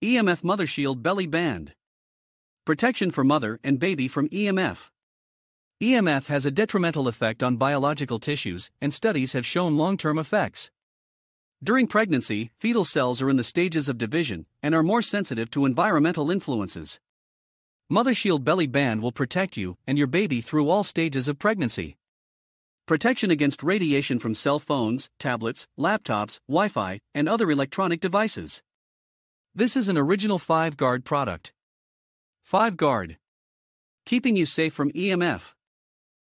EMF Mother Shield Belly Band. Protection for mother and baby from EMF. EMF has a detrimental effect on biological tissues, and studies have shown long-term effects. During pregnancy, fetal cells are in the stages of division and are more sensitive to environmental influences. Mother Shield Belly Band will protect you and your baby through all stages of pregnancy. Protection against radiation from cell phones, tablets, laptops, Wi-Fi, and other electronic devices. This is an original 5-guard product. 5-guard. Keeping you safe from EMF.